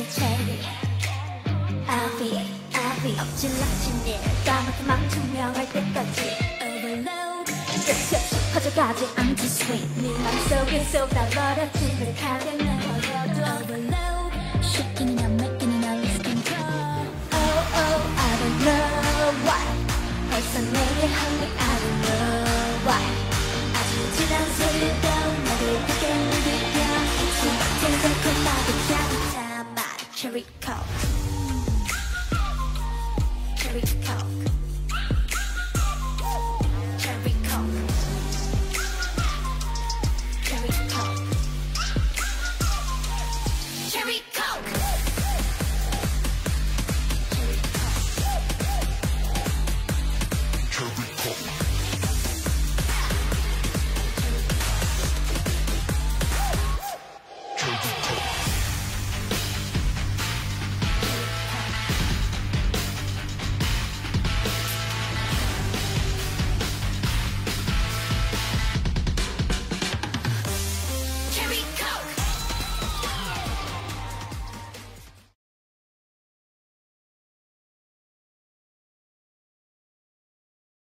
cherry 아비 엎질러진 일 까맣게 망투명할 때까지 overload 끝이 없이 퍼져가지 않지 sweet 네 맘속에 쏟아버려진 그 가격은 어려도 overload shaking and making it all lose control oh I don't know why 벌써 내게 honey I don't know why 아주 지난 소리도 나를 그게 느껴 지금 달콤하게 짜릿한 말 cherry coke cherry coke cherry coke cherry coke cherry coke Cherry coke.